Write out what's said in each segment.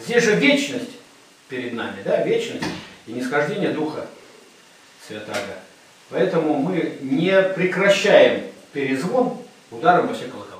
Здесь же вечность перед нами, да, вечность и нисхождение Духа Святаго. Поэтому мы не прекращаем перезвон ударом во все колокола.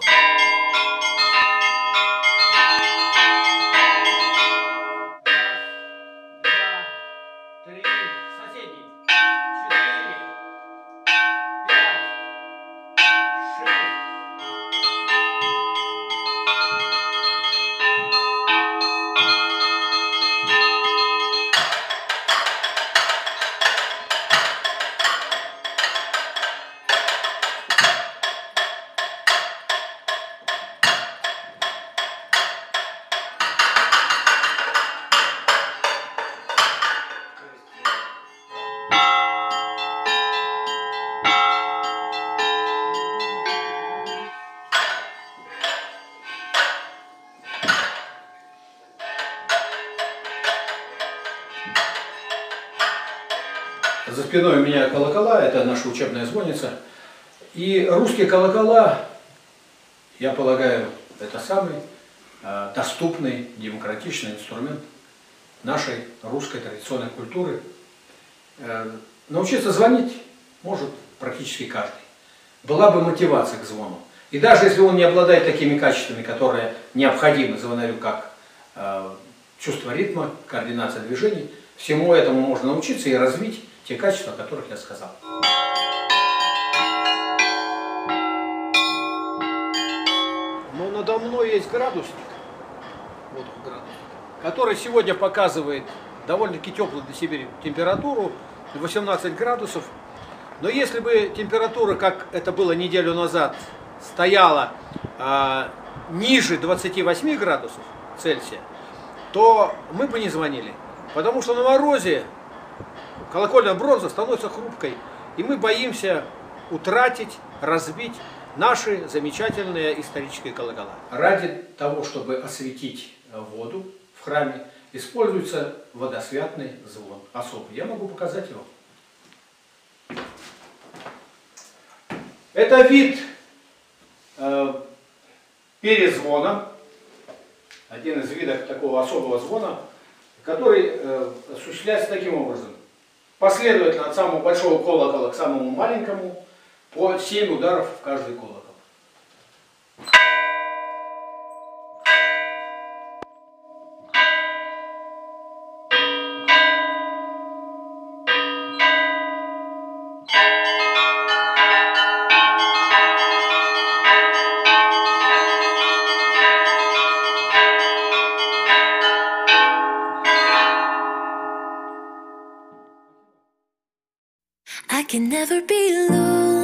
За спиной у меня колокола, это наша учебная звонница. И русские колокола, я полагаю, это самый доступный, демократичный инструмент нашей русской традиционной культуры. Научиться звонить может практически каждый. Была бы мотивация к звону. И даже если он не обладает такими качествами, которые необходимы звонарю, как чувство ритма, координация движений, всему этому можно научиться и развить те качества, о которых я сказал. Но надо мной есть градусник, вот он градусник, который сегодня показывает довольно-таки теплую для Сибири температуру, 18 градусов. Но если бы температура, как это было неделю назад, стояла ниже 28 градусов Цельсия, то мы бы не звонили. Потому что на морозе колокольная бронза становится хрупкой, и мы боимся утратить, разбить наши замечательные исторические колокола. Ради того, чтобы осветить воду в храме, используется водосвятный звон особый. Я могу показать его. Это вид перезвона, один из видов такого особого звона, который осуществляется таким образом. Последовательно от самого большого колокола к самому маленькому по 7 ударов в каждый колокол. I can never be alone.